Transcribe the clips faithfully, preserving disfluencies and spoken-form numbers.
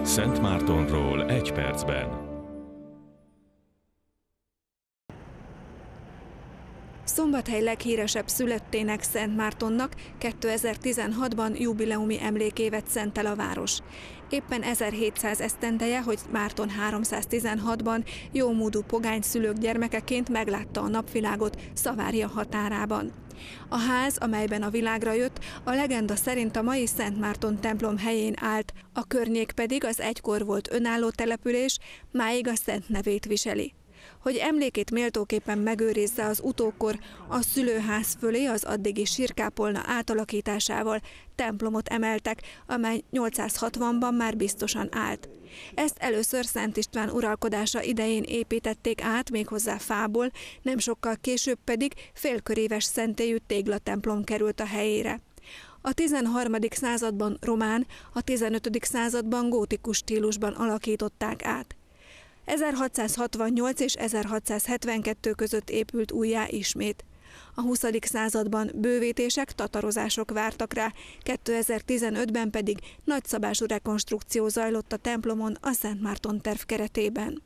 Szentmártonról egy percben. Szombathely leghíresebb szülöttének, Szent Mártonnak kétezer-tizenhatban jubileumi emlékévet szentel a város. Éppen ezerhétszáz esztendeje, hogy Márton háromszáztizenhatban jómódú pogányszülők gyermekeként meglátta a napvilágot Szavária határában. A ház, amelyben a világra jött, a legenda szerint a mai Szent Márton templom helyén állt, a környék pedig az egykor volt önálló település, máig a szent nevét viseli. Hogy emlékét méltóképpen megőrizze az utókor, a szülőház fölé az addigi sírkápolna átalakításával templomot emeltek, amely nyolcszázhatvanban már biztosan állt. Ezt először Szent István uralkodása idején építették át, méghozzá fából, nem sokkal később pedig félköríves szentélyű téglatemplom került a helyére. A tizenharmadik században román, a tizenötödik században gótikus stílusban alakították át. ezerhatszázhatvannyolc és ezerhatszázhetvenkettő között épült újjá ismét. A huszadik században bővítések, tatarozások vártak rá, kétezer-tizenötben pedig nagyszabású rekonstrukció zajlott a templomon a Szent Márton terv keretében.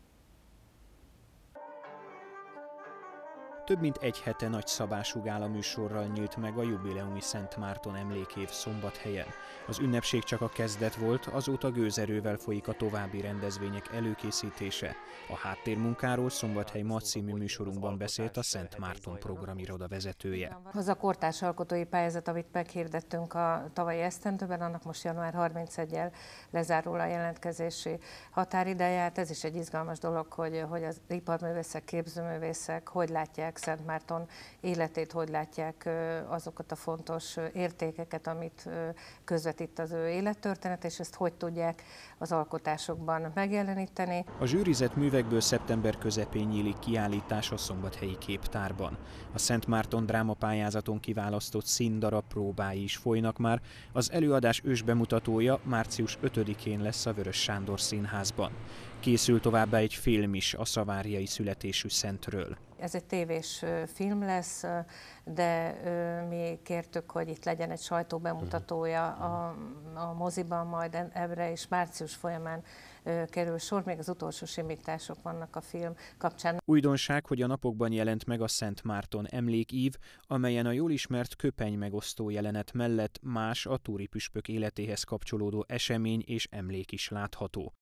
Több mint egy hete nagyszabású gálaműsorral nyílt meg a jubileumi Szent Márton emlékév Szombathelyen. Az ünnepség csak a kezdet volt, azóta gőzerővel folyik a további rendezvények előkészítése. A háttérmunkáról Szombathely Ma című műsorunkban beszélt a Szent Márton programiroda vezetője. Az a kortárs alkotói pályázat, amit meghirdettünk a tavalyi esztendőben, annak most január harmincegyedikével lezárul a jelentkezési határideját. Ez is egy izgalmas dolog, hogy, hogy az iparművészek, képzőművészek hogy látják Szent Márton életét, hogy látják azokat a fontos értékeket, amit közvetít az ő élettörténet, és ezt hogy tudják az alkotásokban megjeleníteni. A zsűrizett művekből szeptember közepén nyílik kiállítás a szombathelyi képtárban. A Szent Márton drámapályázaton kiválasztott színdarab próbái is folynak már. Az előadás ősbemutatója március ötödikén lesz a Vörös Sándor Színházban. Készül továbbá egy film is a szaváriai születésű szentről. Ez egy tévés film lesz, de mi kértük, hogy itt legyen egy sajtóbemutatója a, a moziban, majd ebbre is március folyamán kerül sor, még az utolsó simítások vannak a film kapcsán. Újdonság, hogy a napokban jelent meg a Szent Márton emlékív, amelyen a jól ismert köpeny megosztó jelenet mellett más a túri püspök életéhez kapcsolódó esemény és emlék is látható.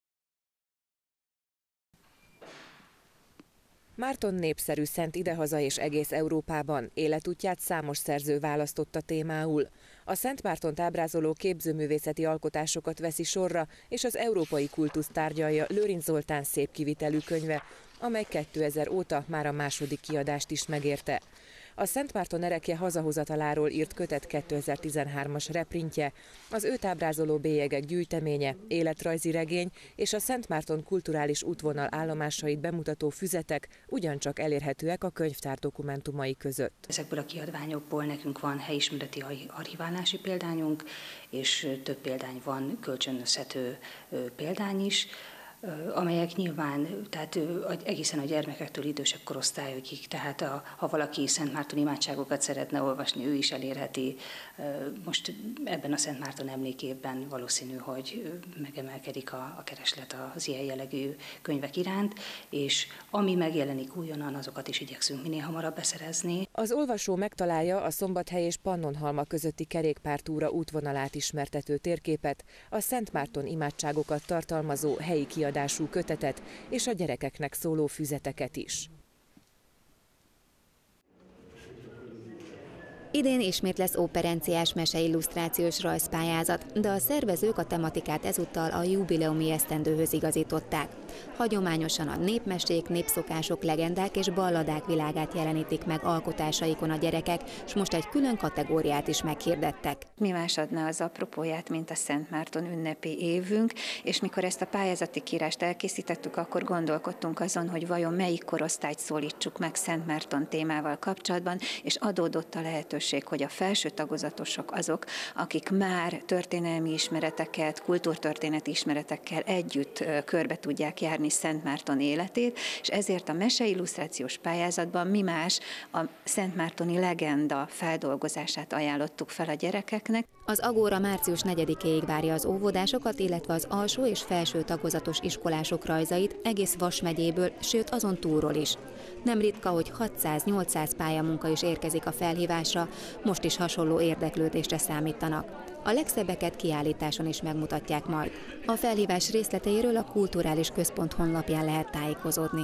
Márton népszerű szent idehaza és egész Európában, életútját számos szerző választotta témául. A Szent Mártont ábrázoló képzőművészeti alkotásokat veszi sorra, és az európai kultusz tárgyalja Lőrinc Zoltán szép kivitelű könyve, amely kétezer óta már a második kiadást is megérte. A Szent Márton erekje hazahozataláról írt kötet kétezer-tizenhármas reprintje, az őt ábrázoló bélyegek gyűjteménye, életrajzi regény és a Szent Márton kulturális útvonal állomásait bemutató füzetek ugyancsak elérhetőek a könyvtár dokumentumai között. Ezekből a kiadványokból nekünk van helyismereti archiválási példányunk, és több példány van, kölcsönözhető példány is, amelyek nyilván, tehát egészen a gyermekektől idősebb korosztályokig, tehát a, ha valaki Szent Márton imádságokat szeretne olvasni, ő is elérheti. Most ebben a Szent Márton emlékében valószínű, hogy megemelkedik a, a kereslet az ilyen jellegű könyvek iránt, és ami megjelenik újonnan, azokat is igyekszünk minél hamarabb beszerezni. Az olvasó megtalálja a Szombathely és Pannonhalma közötti kerékpártúra útvonalát ismertető térképet, a Szent Márton imádságokat tartalmazó helyi kiadások kötetet és a gyerekeknek szóló füzeteket is. Idén ismét lesz operenciás meseillusztrációs rajzpályázat, de a szervezők a tematikát ezúttal a jubileumi esztendőhöz igazították. Hagyományosan a népmesék, népszokások, legendák és balladák világát jelenítik meg alkotásaikon a gyerekek, és most egy külön kategóriát is meghirdettek. Mi más adna az apropóját, mint a Szent Márton ünnepi évünk, és mikor ezt a pályázati kírást elkészítettük, akkor gondolkodtunk azon, hogy vajon melyik korosztályt szólítsuk meg Szent Márton témával kapcsolatban, és adódott a lehetőség, hogy a felső tagozatosok azok, akik már történelmi ismereteket, kultúrtörténeti ismeretekkel együtt körbe tudják tudtak járni Szent Márton életét, és ezért a meseillusztrációs pályázatban mi más a szentmártoni legenda feldolgozását ajánlottuk fel a gyerekeknek. Az Agóra március negyedikéig várja az óvodásokat, illetve az alsó és felső tagozatos iskolások rajzait egész Vas megyéből, sőt azon túlról is. Nem ritka, hogy hatszáz-nyolcszáz pályamunka is érkezik a felhívásra, most is hasonló érdeklődésre számítanak. A legszebbeket kiállításon is megmutatják majd. A felhívás részleteiről a Kulturális Központ honlapján lehet tájékozódni.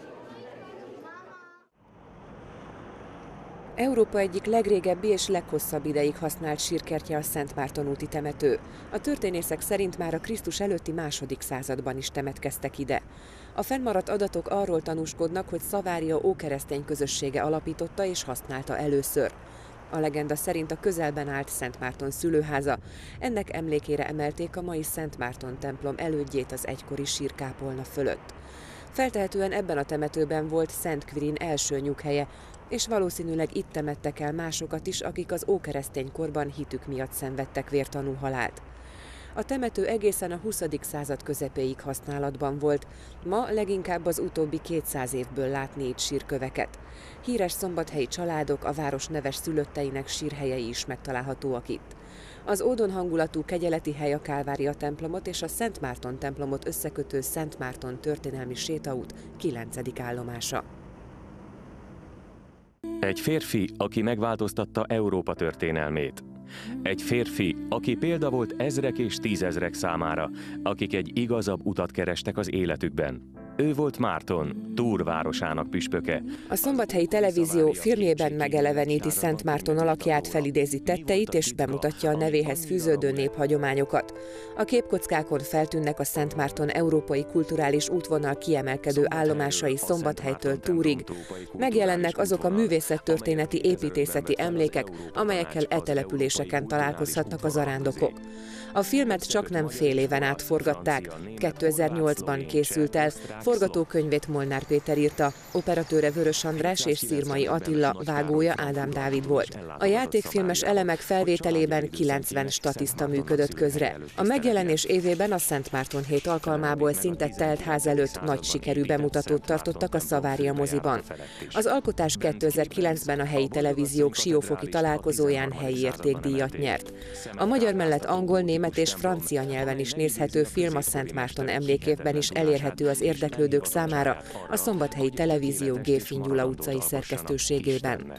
Európa egyik legrégebbi és leghosszabb ideig használt sírkertje a Szent Márton úti temető. A történészek szerint már a Krisztus előtti második században is temetkeztek ide. A fennmaradt adatok arról tanúskodnak, hogy Szavária ókeresztény közössége alapította és használta először. A legenda szerint a közelben állt Szent Márton szülőháza. Ennek emlékére emelték a mai Szent Márton templom elődjét az egykori sírkápolna fölött. Feltehetően ebben a temetőben volt Szent Quirin első nyughelye, és valószínűleg itt temettek el másokat is, akik az ókeresztény korban hitük miatt szenvedtek vértanú halált. A temető egészen a huszadik század közepéig használatban volt, ma leginkább az utóbbi kétszáz évből látni itt sírköveket. Híres szombathelyi családok, a város neves szülötteinek sírhelyei is megtalálhatóak itt. Az ódon hangulatú kegyeleti hely a Kálvária templomot és a Szent Márton templomot összekötő Szent Márton történelmi sétaút kilencedik állomása. Egy férfi, aki megváltoztatta Európa történelmét. Egy férfi, aki példa volt ezrek és tízezrek számára, akik egy igazabb utat kerestek az életükben. Ő volt Márton, Túr városának püspöke. A Szombathelyi Televízió filmjében megeleveníti Szent Márton alakját, felidézi tetteit és bemutatja a nevéhez fűződő néphagyományokat. A képkockákon feltűnnek a Szent Márton európai kulturális útvonal kiemelkedő állomásai Szombathelytől Túrig. Megjelennek azok a művészettörténeti építészeti emlékek, amelyekkel e településeken találkozhatnak a zarándokok. A filmet csaknem fél éven át forgatták. kétezer-nyolcban készült el, forgatókönyvét Molnár Péter írta, operatőre Vörös András és Szirmai Attila, vágója Ádám Dávid volt. A játékfilmes elemek felvételében kilencven statiszta működött közre. A megjelenés évében a Szent Márton hét alkalmából szinte telt ház előtt nagy sikerű bemutatót tartottak a Szavária moziban. Az alkotás kétezer-kilencben a helyi televíziók siófoki találkozóján helyi értékdíjat nyert. A magyar mellett angol, német és francia nyelven is nézhető film a Szent Márton emlékévben is elérhető az érdeklődők számára a Szombathelyi Televízió Géfin Gyula utcai szerkesztőségében.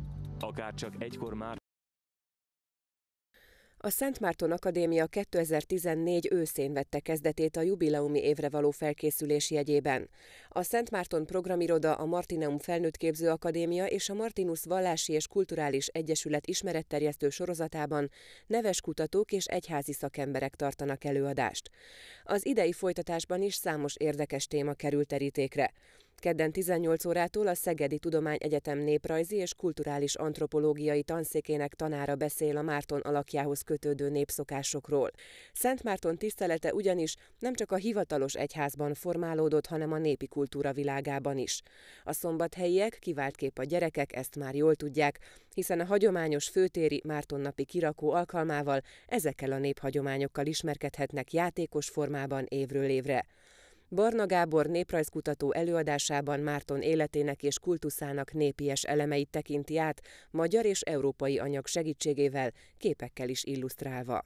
A Szent Márton Akadémia kétezer-tizennégy őszén vette kezdetét a jubileumi évre való felkészülés jegyében. A Szent Márton programiroda, a Martineum Felnőttképző Akadémia és a Martinus Vallási és Kulturális Egyesület ismeretterjesztő sorozatában neves kutatók és egyházi szakemberek tartanak előadást. Az idei folytatásban is számos érdekes téma került terítékre. Kedden tizennyolc órától a Szegedi Tudományegyetem néprajzi és kulturális antropológiai tanszékének tanára beszél a Márton alakjához kötődő népszokásokról. Szent Márton tisztelete ugyanis nem csak a hivatalos egyházban formálódott, hanem a népi kultúra világában is. A szombathelyiek, kiváltképp a gyerekek ezt már jól tudják, hiszen a hagyományos főtéri Mártonnapi kirakó alkalmával ezekkel a néphagyományokkal ismerkedhetnek játékos formában évről évre. Barna Gábor néprajzkutató előadásában Márton életének és kultuszának népies elemeit tekinti át, magyar és európai anyag segítségével, képekkel is illusztrálva.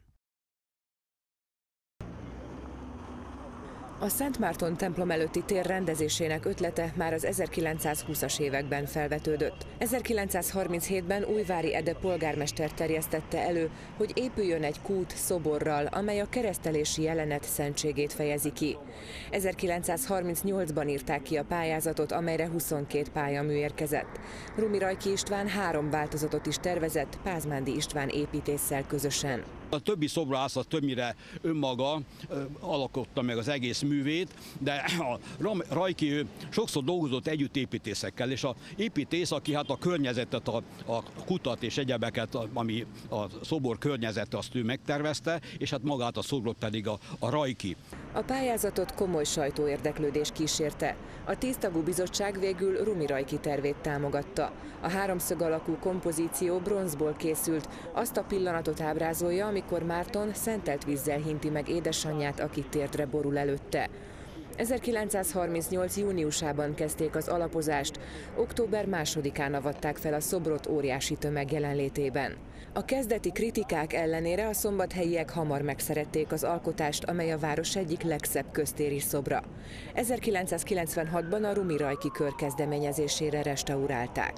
A Szent Márton templom előtti tér rendezésének ötlete már az ezerkilencszázhúszas években felvetődött. ezerkilencszázharminchétben Újvári Ede polgármester terjesztette elő, hogy épüljön egy kút szoborral, amely a keresztelési jelenet szentségét fejezi ki. ezerkilencszázharmincnyolcban írták ki a pályázatot, amelyre huszonkét pályamű érkezett. Rumi Rajki István három változatot is tervezett Pázmándi István építésszel közösen. A többi szobrászat többnyire önmaga ö, alkotta meg az egész művét, de a Rajki ő sokszor dolgozott együtt építészekkel, és a építész, aki hát a környezetet, a, a kutat és egyebeket, ami a szobor környezete, azt ő megtervezte, és hát magát a szobrot pedig a, a Rajki. A pályázatot komoly sajtóérdeklődés kísérte. A tíztagú bizottság végül Rumi Rajki tervét támogatta. A háromszög alakú kompozíció bronzból készült, azt a pillanatot ábrázolja, amikor Márton szentelt vízzel hinti meg édesanyját, aki térdre borul előtte. ezerkilencszázharmincnyolc júniusában kezdték az alapozást, október másodikán avatták fel a szobrot óriási tömeg jelenlétében. A kezdeti kritikák ellenére a szombathelyiek hamar megszerették az alkotást, amely a város egyik legszebb köztéri szobra. ezerkilencszázkilencvenhatban a Rumi Rajki kör kezdeményezésére restaurálták.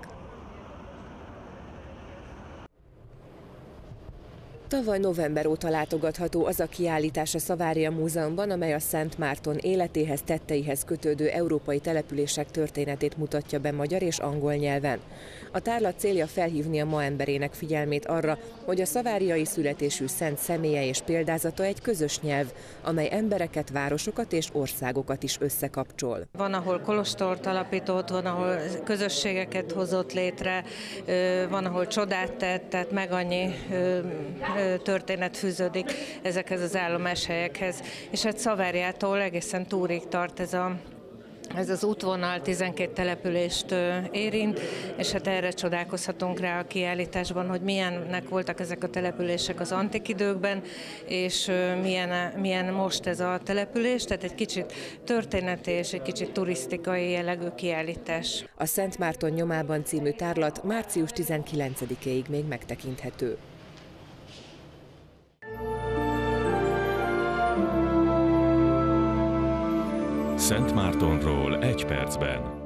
Tavaly november óta látogatható az a kiállítás a Savaria Múzeumban, amely a Szent Márton életéhez, tetteihez kötődő európai települések történetét mutatja be magyar és angol nyelven. A tárlat célja felhívni a ma emberének figyelmét arra, hogy a szaváriai születésű szent személye és példázata egy közös nyelv, amely embereket, városokat és országokat is összekapcsol. Van, ahol kolostort alapított, van, ahol közösségeket hozott létre, van, ahol csodát tett, tehát meg annyi történet fűződik ezekhez az állomáshelyekhez. És hát Szaváriától egészen Túrig tart ez a Ez az útvonal, tizenkét települést érint, és hát erre csodálkozhatunk rá a kiállításban, hogy milyennek voltak ezek a települések az antik időkben, és milyen, milyen most ez a település, tehát egy kicsit történeti és egy kicsit turisztikai jellegű kiállítás. A Szent Márton nyomában című tárlat március tizenkilencedikéig még megtekinthető. Szent Mártonról egy percben.